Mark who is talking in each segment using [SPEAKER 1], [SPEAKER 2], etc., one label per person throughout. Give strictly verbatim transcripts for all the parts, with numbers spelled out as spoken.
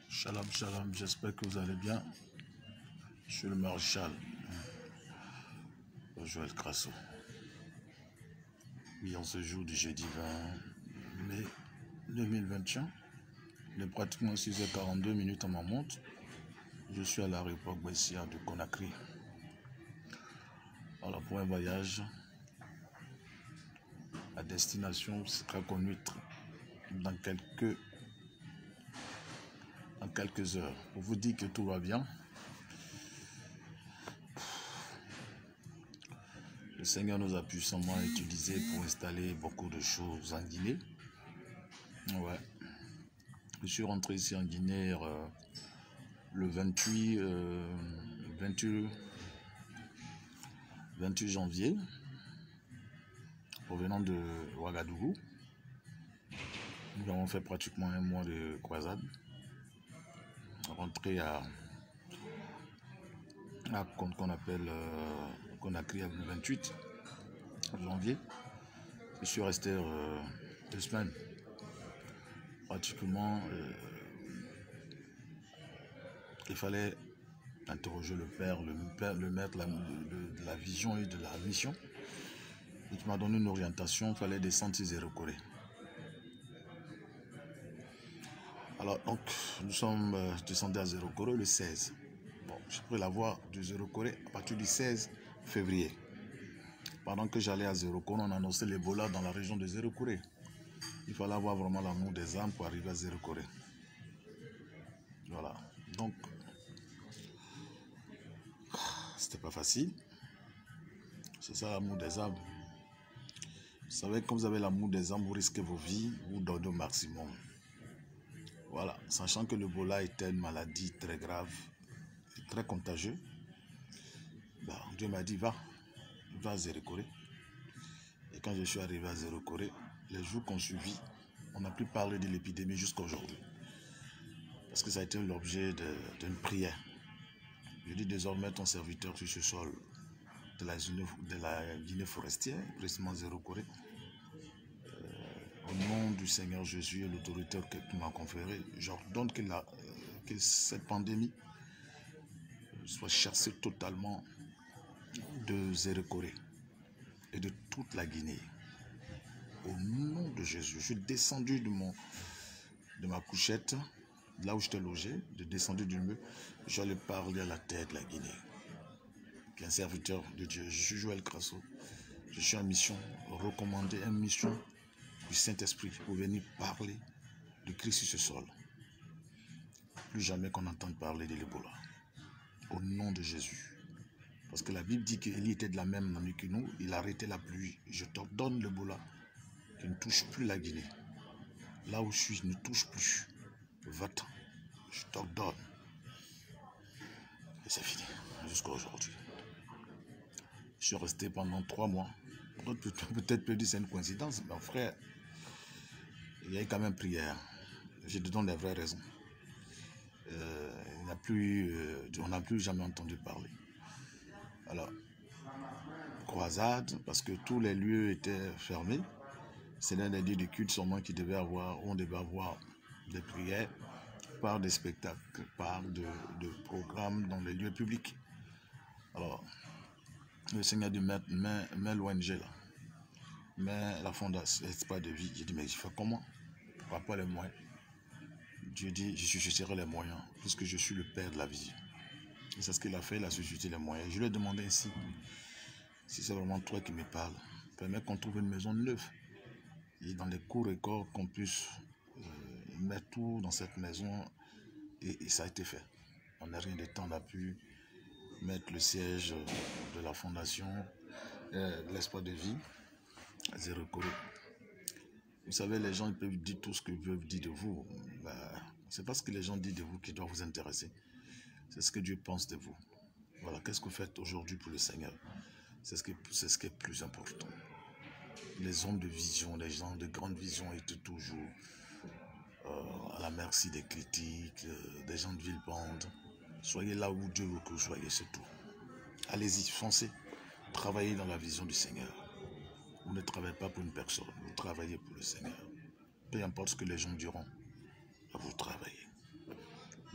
[SPEAKER 1] Shalom, shalom, j'espère que vous allez bien. Je suis le maréchal Joël Crasso. Oui, en ce jour du jeudi vingt mai deux mille vingt et un, il est pratiquement six heures quarante-deux minutes à ma montre. Je suis à l'aéroport Bessia de Conakry. Alors, pour un voyage à destination sera conduite dans quelques, dans quelques heures. Pour vous dire que tout va bien, le Seigneur nous a puissamment utilisé pour installer beaucoup de choses en Guinée. Ouais. Je suis rentré ici en Guinée euh, le vingt-huit, euh, vingt-huit, vingt-huit janvier, provenant de Ouagadougou. Nous avons fait pratiquement un mois de croisade. Rentré à, à qu'on appelle euh, Conakry le vingt-huit janvier. Je suis resté euh, deux semaines. Pratiquement, euh, il fallait interroger le père, le, père, le maître la, de, de la vision et de la mission. Et qui m'a donné une orientation, il fallait descendre sur Zéro-Corée. Alors, donc, nous sommes euh, descendus à Zéro-Corée le seize. Bon, j'ai pris la voie de Zéro-Corée à partir du seize février. Pendant que j'allais à Zéro-Corée, on annonçait l'Ebola dans la région de Zéro-Corée. Il fallait avoir vraiment l'amour des âmes pour arriver à Zéro-Corée. Voilà. Donc, c'était pas facile. C'est ça l'amour des âmes. Vous savez, quand vous avez l'amour des âmes, vous risquez vos vies, vous donnez au maximum. Voilà. Sachant que l'Ebola était une maladie très grave, très contagieuse, bah, Dieu m'a dit, va, va à Zéro-Corée. Et quand je suis arrivé à Zéro-Corée, les jours qu'on suivit, on n'a plus parlé de l'épidémie jusqu'à aujourd'hui. Parce que ça a été l'objet d'une prière. Je dis désormais ton serviteur sur ce sol de la, de la Guinée forestière, précisément Zéro-Corée. Euh, au nom du Seigneur Jésus et l'autorité que tu m'as conférée, j'ordonne que, la, que cette pandémie soit chassée totalement de Zéro-Corée et de toute la Guinée. Au nom de Jésus, je suis descendu de, mon, de ma couchette, là où j'étais logé, de descendu du mur, j'allais parler à la tête de la Guinée. Qui est un serviteur de Dieu. Je suis Joël Crasso. Je suis en mission, recommandé, en mission du Saint-Esprit pour venir parler de Christ sur ce sol. Plus jamais qu'on entende parler de l'Ebola. Au nom de Jésus. Parce que la Bible dit qu'Élie était de la même nuit que nous, il a arrêté la pluie. Je t'ordonne l'Ebola qui ne touche plus la Guinée. Là où je suis, ne touche plus. Va-t'en. Je t'ordonne. Et c'est fini. Jusqu'à aujourd'hui. Je suis resté pendant trois mois. Peut-être peut dire c'est une coïncidence, mais mon frère, il y a eu quand même prière. Je te donne les vraies raisons. Euh, il n'a plus, euh, on n'a plus jamais entendu parler. Alors, croisade, parce que tous les lieux étaient fermés. C'est l'un des lieux de culte seulement qui devait avoir, on devait avoir des prières par des spectacles, par de, de programmes dans les lieux publics. Alors, le Seigneur dit, mais, mais, mais l'O N G là, mais la fondation Espoir de vie, j'ai dit, mais je fais comment? Pourquoi pas les moyens? Dieu dit, je susciterai les moyens, puisque je suis le Père de la vie. Et c'est ce qu'il a fait, il a suscité les moyens. Je lui ai demandé ainsi, si c'est vraiment toi qui me parles, permets qu'on trouve une maison neuve. Et dans les courts records, qu'on puisse euh, mettre tout dans cette maison. Et, et ça a été fait. En rien de temps, on a pu mettre le siège de la fondation euh, de l'Espoir de vie à Zéro-Corée. Vous savez, les gens ils peuvent dire tout ce qu'ils peuvent dire de vous. Ben, c'est pas ce que les gens disent de vous qui doit vous intéresser. C'est ce que Dieu pense de vous. Voilà, qu'est-ce que vous faites aujourd'hui pour le Seigneur? C'est ce, ce qui est plus important. Les hommes de vision, les gens de grande vision étaient toujours euh, à la merci des critiques, euh, des gens de Villepinte. Soyez là où Dieu veut que vous soyez, c'est tout. Allez-y, foncez. Travaillez dans la vision du Seigneur. Vous ne travaillez pas pour une personne, vous travaillez pour le Seigneur. Peu importe ce que les gens diront, vous travaillez.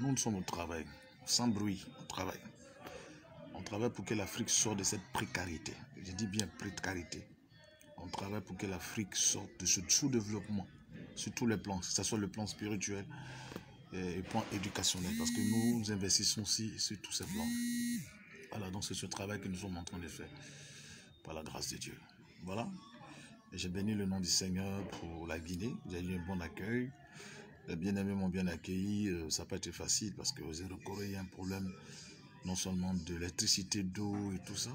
[SPEAKER 1] Nous, nous sommes au travail, sans bruit, on travaille. On travaille pour que l'Afrique sorte de cette précarité. Je dis bien précarité. On travaille pour que l'Afrique sorte de ce sous-développement sur tous les plans, que ce soit le plan spirituel et le plan éducationnel, parce que nous, nous investissons aussi sur tous ces plans. Voilà, donc c'est ce travail que nous sommes en train de faire, par la grâce de Dieu. Voilà. J'ai béni le nom du Seigneur pour la Guinée. J'ai eu un bon accueil. Les bien-aimés m'ont bien accueilli. Ça n'a pas été facile parce qu'aux Zéro-Corée, il y a un problème non seulement de l'électricité, d'eau et tout ça.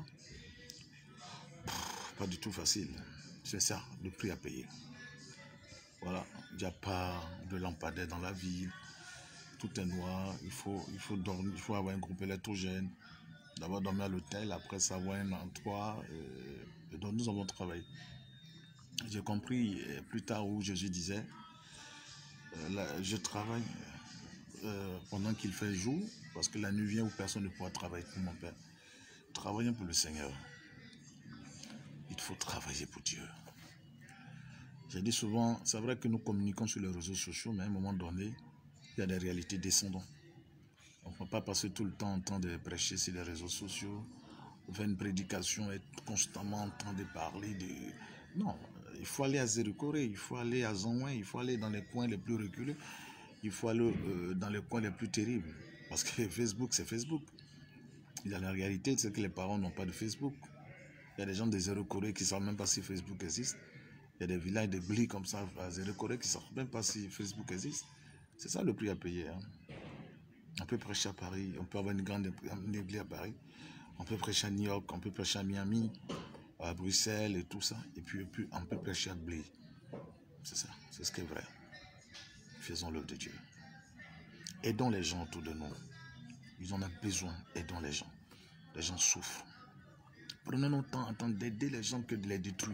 [SPEAKER 1] Pas du tout facile. C'est ça, le prix à payer. Voilà, il n'y a pas de lampadaire dans la ville. Tout est noir. Il faut, il faut, dormir, il faut avoir un groupe électrogène. D'abord dormir à l'hôtel, après savoir un endroit. Euh, donc nous avons travaillé. J'ai compris plus tard où Jésus disait, euh, là, je travaille euh, pendant qu'il fait jour, parce que la nuit vient où personne ne pourra travailler pour mon Père. Travaillons pour le Seigneur. Il faut travailler pour Dieu. J'ai dit souvent, c'est vrai que nous communiquons sur les réseaux sociaux, mais à un moment donné, il y a des réalités descendantes. On ne peut pas passer tout le temps en train de prêcher sur les réseaux sociaux, faire une prédication, être constamment en train de parler de... Non, il faut aller à Zéro-Corée, il faut aller à Zongwen, il faut aller dans les coins les plus reculés, il faut aller euh, dans les coins les plus terribles. Parce que Facebook, c'est Facebook. Il y a la réalité, c'est que les parents n'ont pas de Facebook. Il y a des gens de Zéro-Corée qui ne savent même pas si Facebook existe. Il y a des villages de Bli comme ça à Zéro-Corée qui ne savent même pas si Facebook existe. C'est ça le prix à payer. Hein. On peut prêcher à Paris, on peut avoir une grande église à Paris, on peut prêcher à New York, on peut prêcher à Miami, à Bruxelles et tout ça. Et puis, et puis on peut prêcher à Bli. C'est ça, c'est ce qui est vrai. Faisons l'œuvre de Dieu. Aidons les gens autour de nous. Ils en ont besoin, aidons les gens. Les gens souffrent. Prenons notre temps en train d'aider les gens que de les détruire.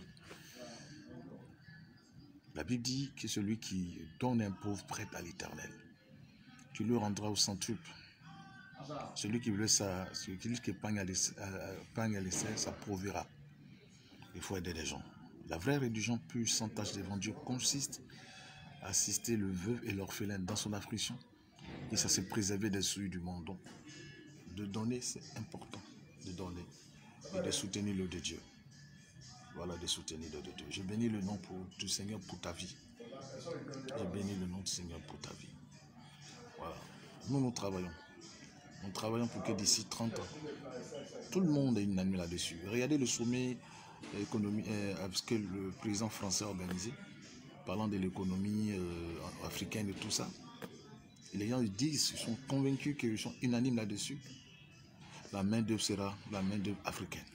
[SPEAKER 1] La Bible dit que celui qui donne un pauvre prête à l'Éternel, tu lui rendras au centuple. Celui qui veut ça, celui qui épargne à l'essai, ça prouvera. Il faut aider les gens. La vraie religion pure, sans tâche devant Dieu, consiste à assister le veuve et l'orphelin dans son affliction. Et ça, c'est préserver des souilles du monde. Donc, de donner, c'est important. De donner et de soutenir l'œuvre de Dieu. Voilà, de soutenir l'œuvre de Dieu. Je bénis le nom pour, du Seigneur pour ta vie. Je bénis le nom du Seigneur pour ta vie. Voilà. Nous, nous travaillons. Nous travaillons pour que d'ici trente ans, tout le monde ait une année là-dessus. Regardez le sommet économique euh, que le président français a organisé, parlant de l'économie euh, africaine et tout ça. Et les gens ils disent, ils sont convaincus qu'ils sont unanimes là-dessus. La main-d'œuvre sera la main-d'œuvre africaine.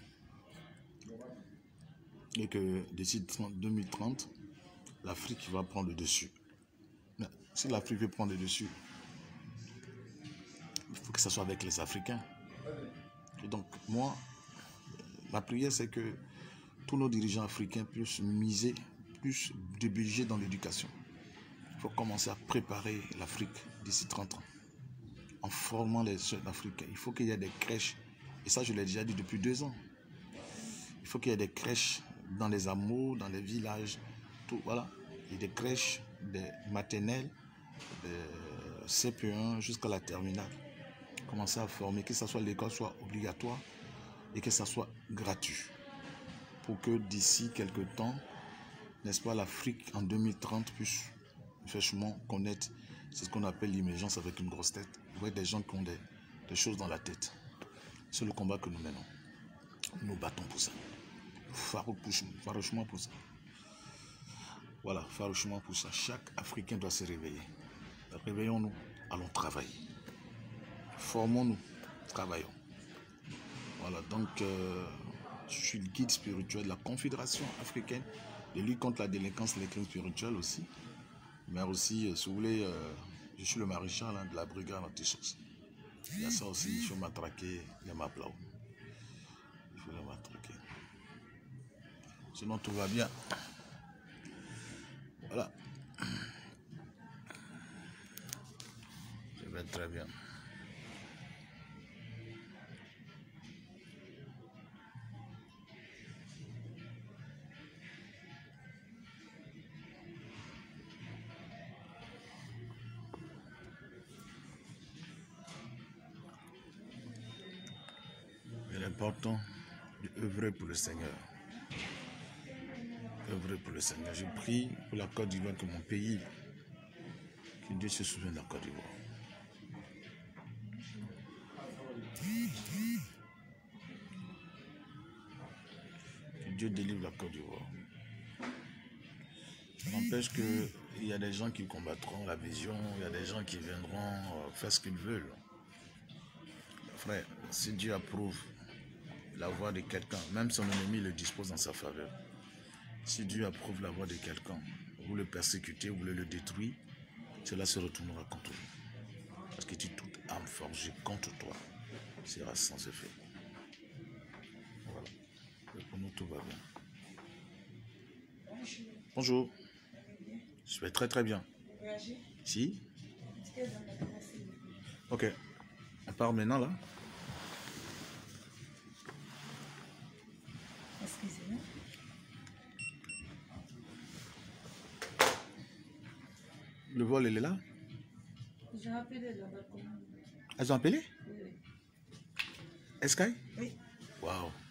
[SPEAKER 1] Et que d'ici deux mille trente, l'Afrique va prendre le dessus. Mais si l'Afrique veut prendre le dessus, il faut que ça soit avec les Africains. Et donc, moi, ma prière, c'est que tous nos dirigeants africains puissent miser plus de budget dans l'éducation. Il faut commencer à préparer l'Afrique d'ici trente ans, en formant les jeunes Africains. Il faut qu'il y ait des crèches, et ça, je l'ai déjà dit depuis deux ans. Il faut qu'il y ait des crèches dans les hameaux, dans les villages, tout, voilà. Il y a des crèches, des maternelles, des C P un jusqu'à la terminale. Commencer à former, que ce soit l'école soit obligatoire et que ça soit gratuit. Pour que d'ici quelques temps, n'est-ce pas, l'Afrique en deux mille trente puisse franchement connaître ce qu'on appelle l'émergence avec une grosse tête. Vous voyez des gens qui ont des, des choses dans la tête. C'est le combat que nous menons. Nous battons pour ça. Farouchement pour ça. Voilà, farouchement pour ça. Chaque Africain doit se réveiller. Réveillons-nous, allons travailler. Formons-nous, travaillons. Voilà, donc euh, je suis le guide spirituel de la Confédération africaine de lutte contre la délinquance et les crimes spirituels aussi. Mais aussi, euh, si vous voulez, euh, je suis le maréchal hein, de la brigade anti-source. Il y a ça aussi, il faut m'attraquer, les maplau. Il faut les matraquer. Sinon, tout va bien. Voilà. Je vais très bien. important d'œuvrer pour le Seigneur. Œuvrer pour le Seigneur. Je prie pour la Côte d'Ivoire, que mon pays, que Dieu se souvienne de la Côte d'Ivoire. Que Dieu délivre la Côte d'Ivoire. Ça n'empêche qu'il y a des gens qui combattront la vision, il y a des gens qui viendront faire ce qu'ils veulent. Frère, si Dieu approuve la voix de quelqu'un, même son ennemi le dispose dans sa faveur. Si Dieu approuve la voix de quelqu'un, vous le persécutez, vous voulez le détruire, cela se retournera contre vous. Parce que toute arme forgée contre toi sera sans effet. Voilà. Et pour nous, tout va bien. Bonjour. Je vais très très bien. Si? Ok. On part maintenant là?
[SPEAKER 2] Excusez-moi.
[SPEAKER 1] Le vol, il est là?
[SPEAKER 2] J'ai appelé là-bas.
[SPEAKER 1] Elles ont appelé?
[SPEAKER 2] Oui, oui.
[SPEAKER 1] Sky?
[SPEAKER 2] Oui.
[SPEAKER 1] Waouh.